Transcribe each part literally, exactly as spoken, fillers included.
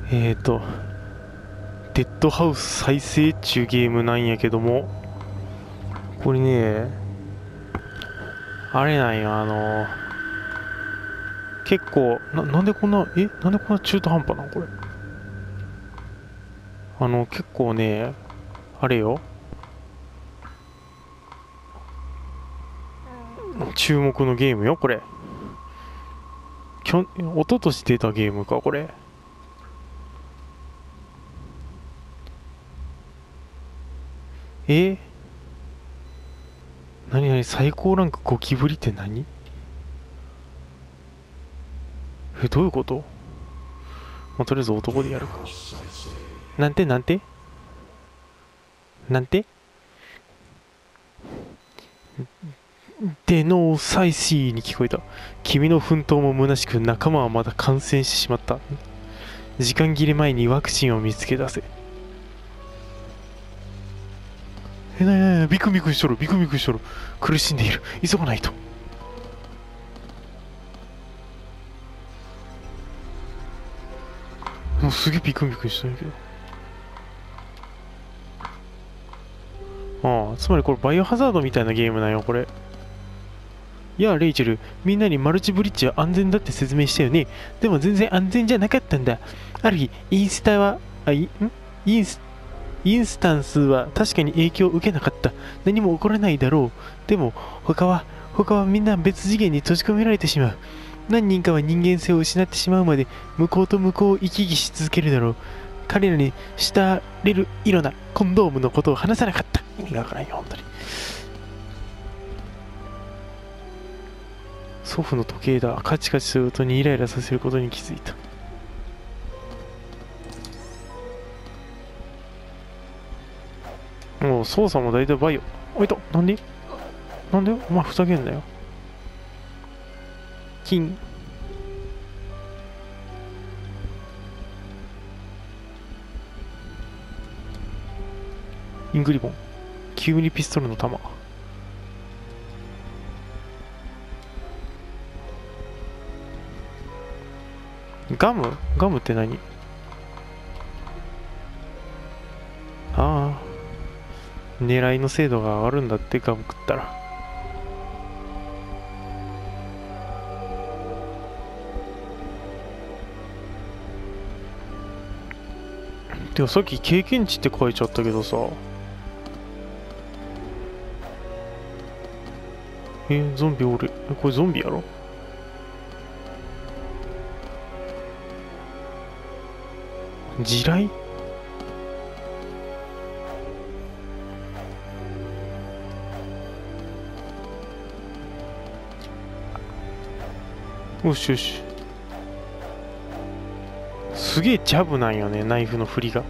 えーと、デッドハウス再生っちゅうゲームなんやけども、これね、あれなんよ、あの、結構、な、なんでこんな、えなんでこんな中途半端なんこれ。あの、結構ね、あれよ、注目のゲームよ、これ。きょ、一昨年出たゲームか、これ。えなになに最高ランクゴキブリって何？え、どういうこと？まあ、とりあえず男でやるか。なんてなんてなんてでのサイシーに聞こえた。君の奮闘も虚しく仲間はまだ感染してしまった。時間切れ前にワクチンを見つけ出せ。え、なになになにビクビクしとる、ビクビクしとる。苦しんでいる。急がないと。もうすげえビクビクしとるけど。ああ、つまりこれバイオハザードみたいなゲームなんよ、これ。いや、レイチェル、みんなにマルチブリッジは安全だって説明したよね。でも全然安全じゃなかったんだ。ある日、インスタは、あ、い、んインス、インスタンスは確かに影響を受けなかった。何も起こらないだろう。でも、他は、他はみんな別次元に閉じ込められてしまう。何人かは人間性を失ってしまうまで、向こうと向こうを行き来し続けるだろう。彼らに慕われる色なコンドームのことを話さなかった。意味がわからんよ、本当に。祖父の時計だ。カチカチする音にイライラさせることに気づいた。もう操作も大体バイオ。おいと、なんでなんでお前ふざけんなよ。金。イングリボン。きゅうミリピストルの弾。ガムガムって何？ああ。狙いの精度が上がるんだってガム食ったら。でもさっき経験値って書いちゃったけどさ。え、ゾンビおる。え、これゾンビやろ？地雷？よしよし。すげえジャブなんよね、ナイフの振りが。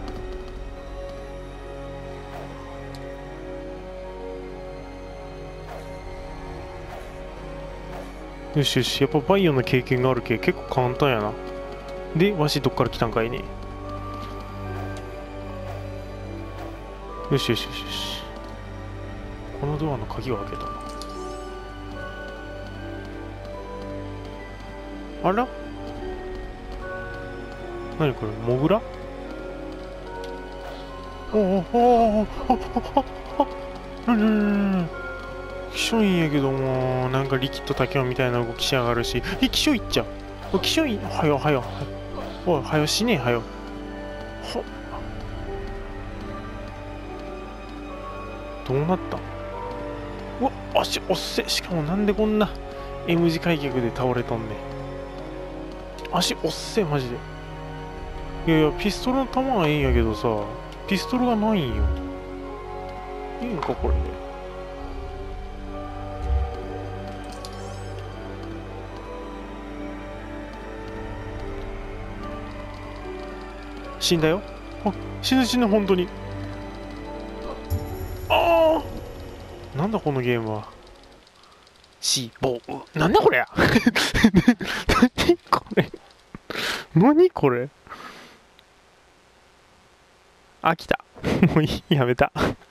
よしよし、やっぱバイオの経験があるけ結構簡単やな。で、わしどっから来たんかいね。よしよしよしよし。このドアの鍵を開けたな。あら？何これ、モグラ？おおおおおおなになになにきしょいんやけども、なんかリキッドタケオみたいな動きしやがるし。え、きしょいっちゃう。きしょい、はよはよ。おい、はよしねえ、はよ。は、どうなった？うわ、足おっせ。しかもなんでこんな M 字開脚で倒れとんねん。足おっせ、マジで。いやいや、ピストルの弾はいいんやけどさ、ピストルがないんよ。いいんか、これで。死んだよ。あ、死ぬ死ぬ、本当に。ああなんだこのゲームは。死亡。なんだこれ何これ何これ飽きた。もういい、やめた。